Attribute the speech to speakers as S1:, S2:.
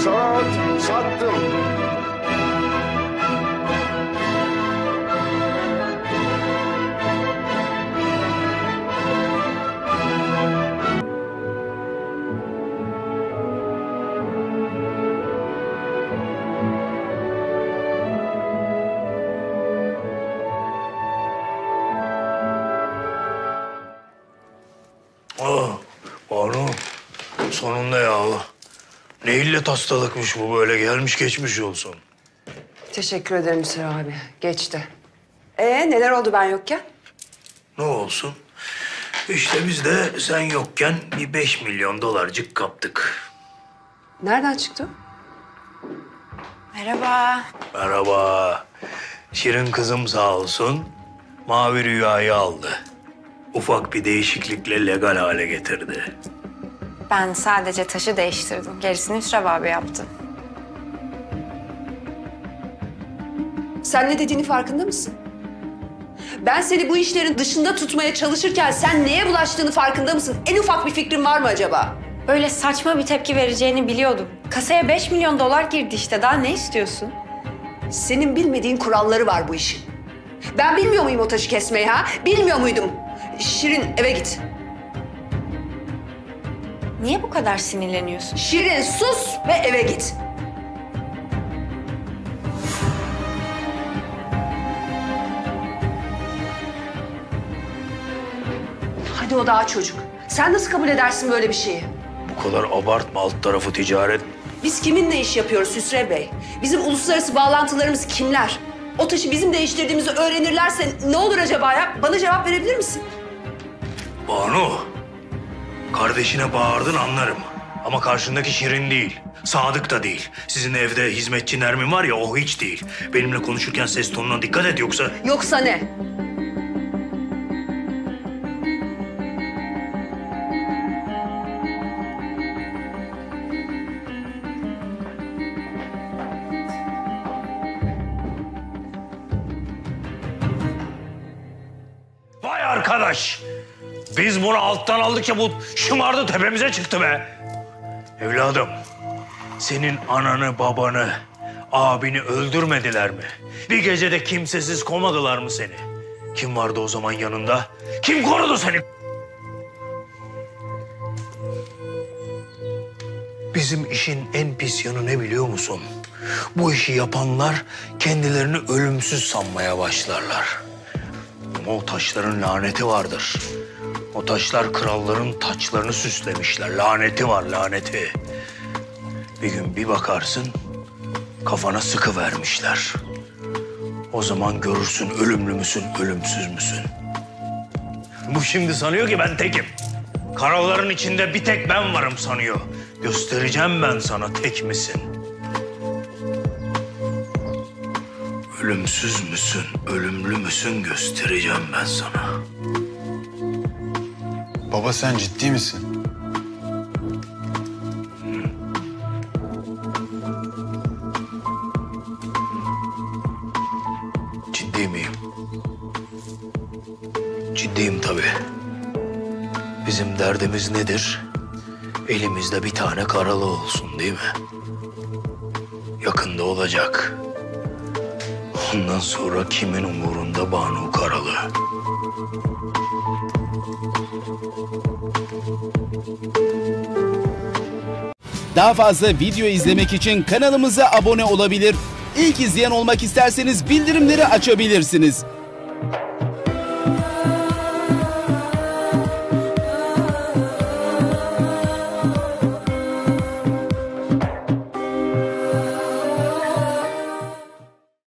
S1: Sattım.
S2: Banu, sonunda yahu. Ne illet hastalıkmış bu böyle, gelmiş geçmiş olsun.
S3: Teşekkür ederim Hüsrev abi. Geçti. Neler oldu ben yokken?
S2: Ne olsun? İşte biz de sen yokken bir 5 milyon dolarcık kaptık.
S3: Nereden çıktı?
S4: Merhaba.
S2: Merhaba. Şirin kızım sağ olsun mavi rüyayı aldı. Ufak bir değişiklikle legal hale getirdi.
S4: Ben sadece taşı değiştirdim. Gerisini Hüsrev abi yaptı.
S3: Sen ne dediğini farkında mısın? Ben seni bu işlerin dışında tutmaya çalışırken sen neye bulaştığını farkında mısın? En ufak bir fikrin var mı acaba?
S4: Öyle saçma bir tepki vereceğini biliyordum. Kasaya 5 milyon dolar girdi işte. Daha ne istiyorsun?
S3: Senin bilmediğin kuralları var bu işin. Ben bilmiyor muyum o taşı kesmeyi ha? Bilmiyor muydum? Şirin eve git.
S4: Niye bu kadar sinirleniyorsun?
S3: Şirin sus ve eve git. Hadi o daha çocuk. Sen nasıl kabul edersin böyle bir şeyi?
S2: Bu kadar abartma, alt tarafı ticaret.
S3: Biz kiminle iş yapıyoruz Hüsrev Bey? Bizim uluslararası bağlantılarımız kimler? O taşı bizim değiştirdiğimizi öğrenirlerse ne olur acaba ya? Bana cevap verebilir misin?
S2: Banu, kardeşine bağırdın anlarım. Ama karşındaki Şirin değil, Sadık da değil. Sizin evde hizmetçi Nermin var ya, o hiç değil. Benimle konuşurken ses tonuna dikkat et yoksa...
S3: Yoksa ne?
S2: Vay arkadaş! Biz bunu alttan aldıkça bu şımardı, tepemize çıktı be. Evladım, senin ananı, babanı, abini öldürmediler mi? Bir gecede kimsesiz komadılar mı seni? Kim vardı o zaman yanında? Kim korudu seni? Bizim işin en pis yanı ne biliyor musun? Bu işi yapanlar kendilerini ölümsüz sanmaya başlarlar. Ama o taşların laneti vardır. O taşlar kralların taçlarını süslemişler. Laneti var, laneti. Bir gün bir bakarsın kafana sıkıvermişler. O zaman görürsün ölümlü müsün, ölümsüz müsün? Bu şimdi sanıyor ki ben tekim. Karaların içinde bir tek ben varım sanıyor. Göstereceğim ben sana tek misin? Ölümsüz müsün, ölümlü müsün göstereceğim ben sana.
S5: Baba sen ciddi misin?
S2: Ciddi miyim? Ciddiyim tabii. Bizim derdimiz nedir? Elimizde bir tane karalı olsun değil mi? Yakında olacak. Ondan sonra kimin umurunda Banu Karalı?
S6: Daha fazla video izlemek için kanalımıza abone olabilir. İlk izleyen olmak isterseniz bildirimleri açabilirsiniz.